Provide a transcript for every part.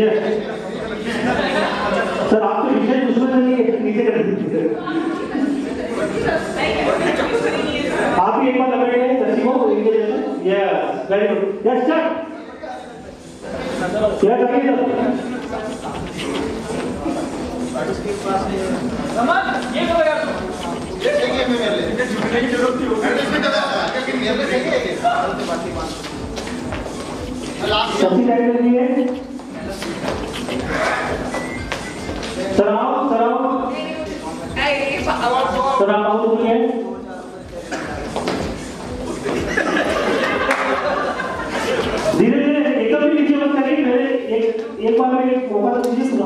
Sir आपको विषय दुश्मन नहीं है, नीचे कर दीजिए। आप भी एक बार लग रहे हैं दर्शी को इनके जैसे। Yes very good. Yes start. Yes आगे सर। समझ ये करो यार। ये चाहिए मैं मेरे लिए झुकने की जरूरत नहीं होगी। एडजस्टमेंट करा क्योंकि मेरे लिए चाहिए ये सभी टाइम में नहीं है सराव सराव सराव आउट हो गया। धीरे धीरे एकदम भी नीचे मत करिए। मेरे एक बार में मौका तो दीजिए सुना।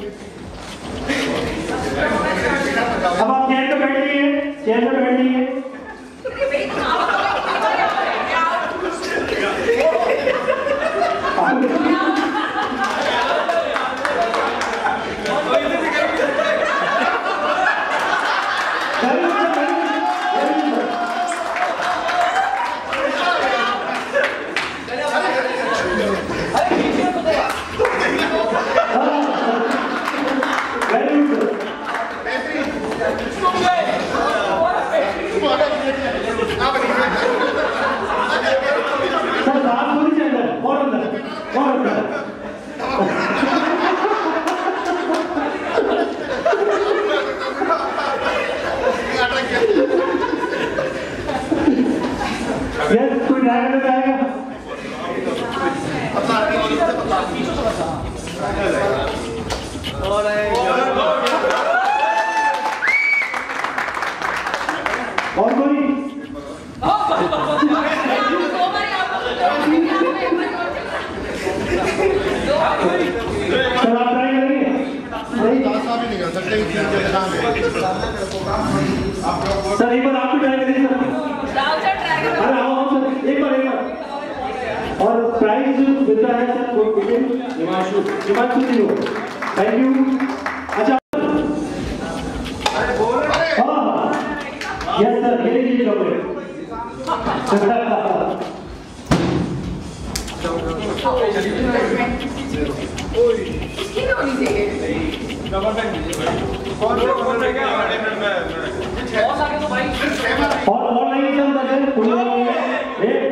अब आप चेयर पे बैठ जाइए, चेयर पे बैठ जाइए। और कोई सर एक बार आप भी ट्राई करिए सर। अरे आओ सर एक बार और प्राइज मिलता है सर हिमांशु जी को। Thank you. अच्छा यस सर ये लीजिए चॉकलेट। इसकी भी होनी चाहिए। और नहीं चलता है